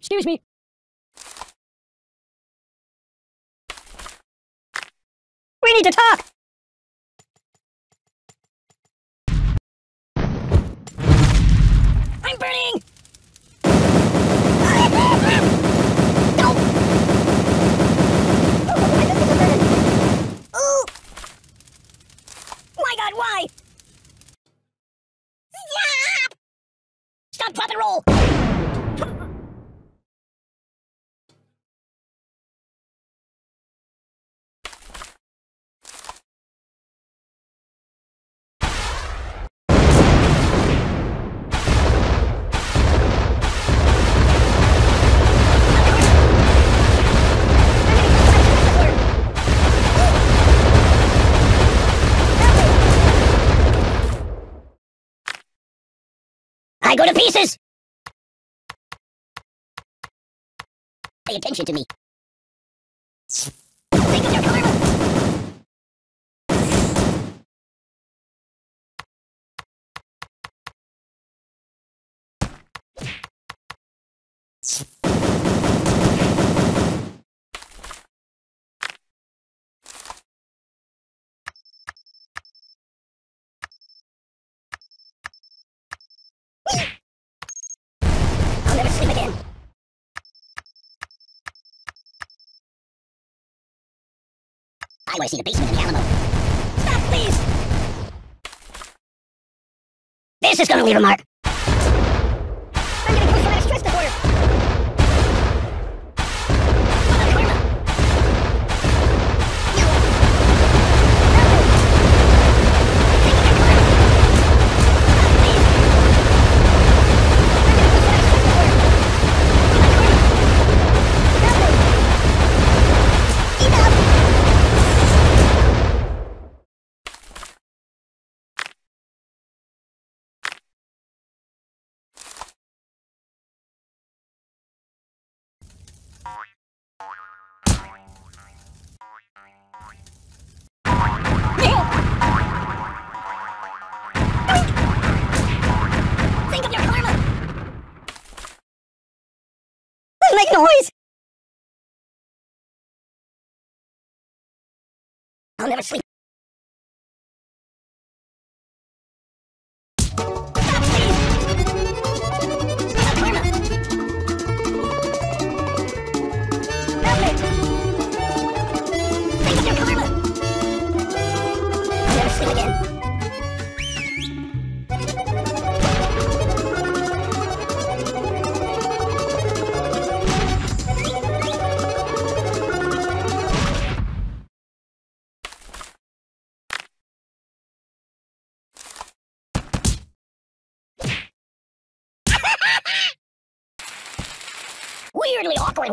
Excuse me. We need to talk! I'm burning! No! Oh, my God, why? Stop, drop, and roll! I go to pieces! Pay attention to me. Think of your karma! I'll never sleep again. I want to see the basement in the Alamo. Stop, please! This is gonna leave a mark. I'm getting post-traumatic stress disorder. Karma. No. Think of your karma. Stop, please. Think of your karma! Doesn't make noise! I'll never sleep. Stop, please! Karma! Help me! Think of your karma! I'll never sleep again. Weirdly awkward.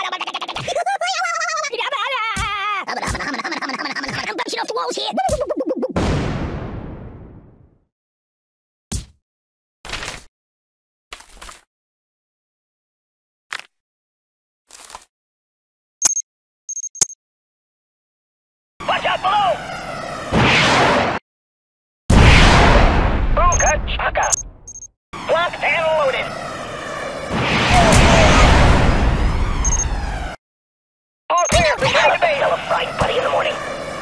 I'm bouncing off the walls here. Watch out below! Boomka chaka. Locked and loaded. All clear. Return to base. Tell a fried buddy in the morning.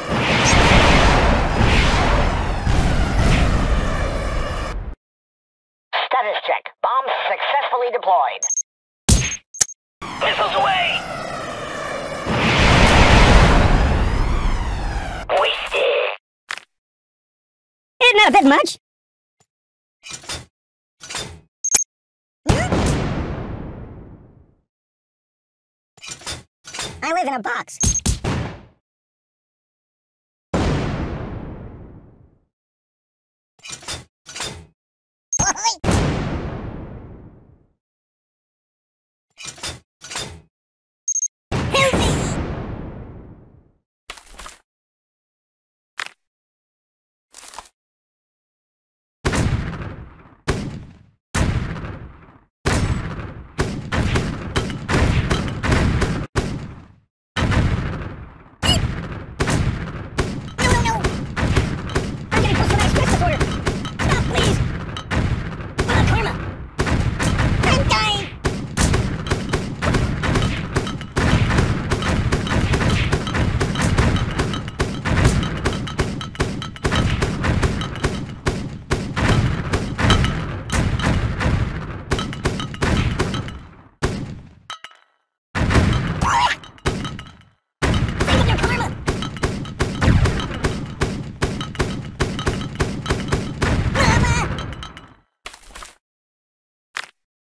Status check. Bomb successfully deployed. Missiles away! Wasted. Isn't that a bit much? I live in a box. Help me!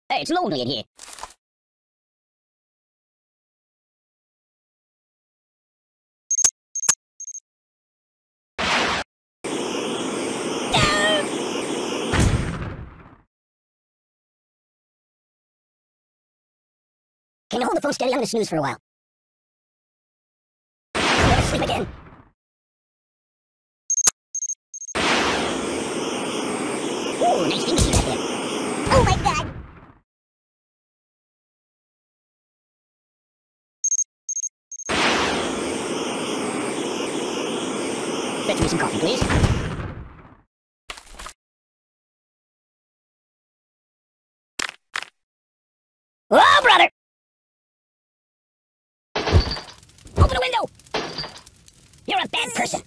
Hey, it's lonely in here. Can you hold the phone steady? I'm gonna snooze for a while. I'm gonna sleep again. Ooh, nice thing to see right there. Oh my god! Fetch me some coffee, please. Oh, brother! Open the window! You're a bad person.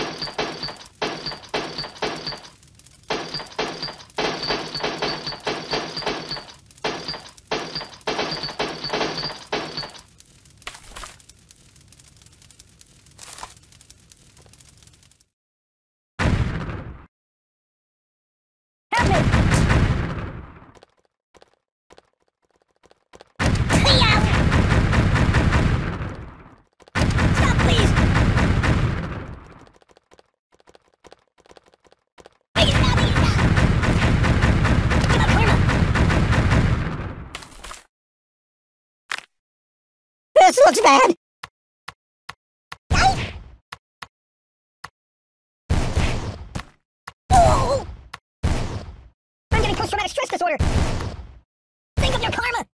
Help me! Stop, please! Make it stop, make it stop! Give up, karma! This looks bad! Oh! I'm getting post-traumatic stress disorder! Think of your karma!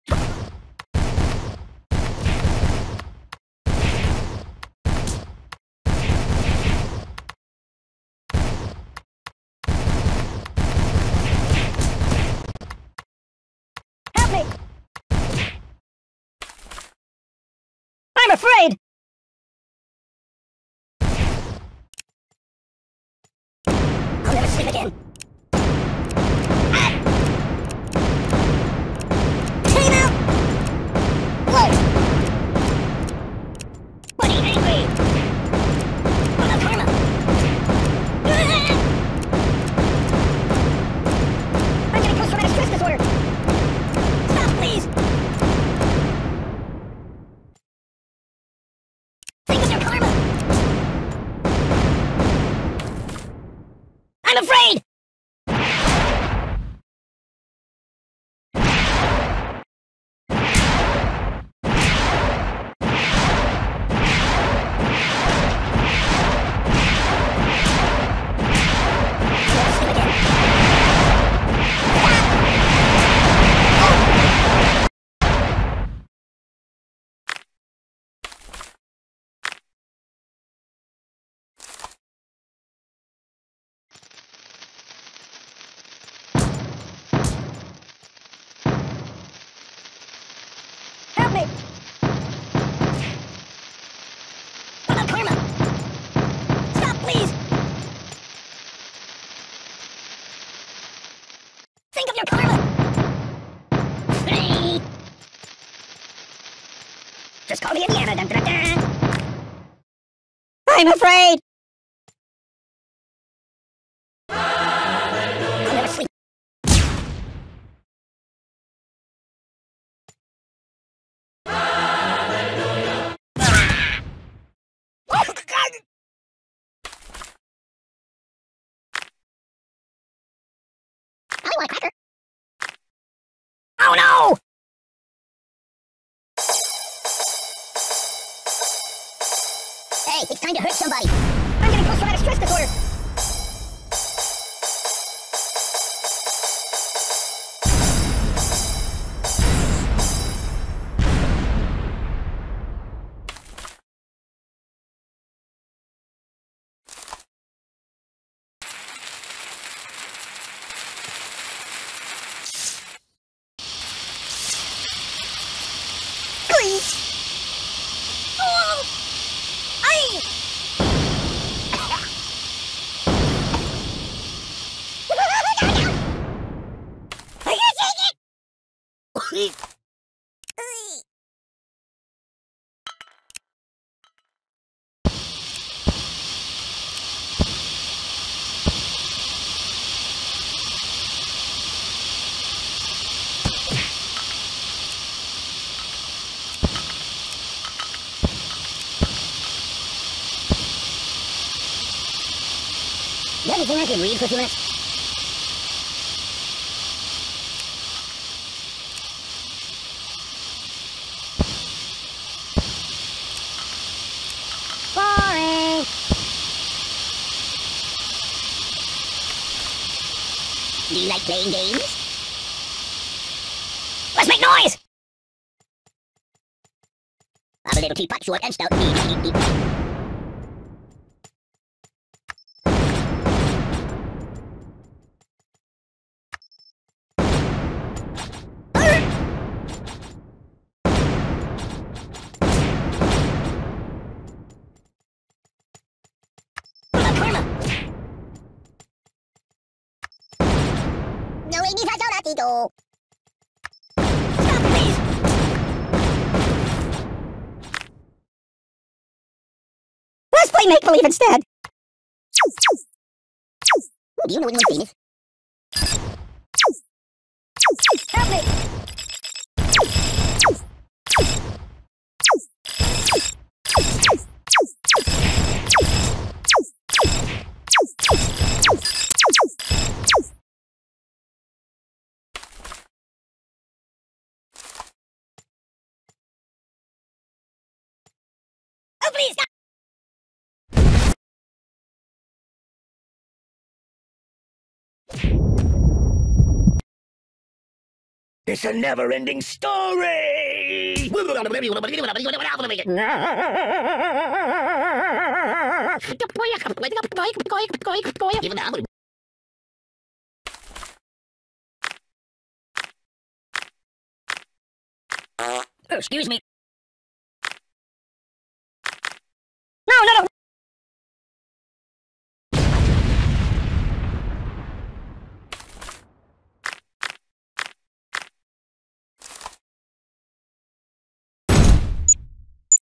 Help me! I'm afraid! I'll never sleep again. Ah! Hey now! Whoa! Buddy, angry! What about karma? Ah! I'm getting post-traumatic stress disorder! Stop, please! Think of your karma! I'm afraid! Help me! What about karma? Stop, please! Think of your karma! Hey! Just call me Indiana. Dun, dun, dun. I'm afraid! I'll never sleep. I want a cracker. Oh no! Hey, it's time to hurt somebody. I'm getting post-traumatic stress disorder. you think I could read for a few minutes? Boring. Do you like playing games? Let's make noise! I'm a little teapot, short and stout. Beep, beep, beep. No, Amy has a latido. Stop, please! Let's play make-believe instead. Do you know anyone's famous? Help me! Oh, please, stop! It's a never-ending story! Excuse me. No.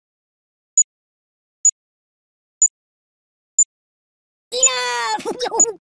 Enough!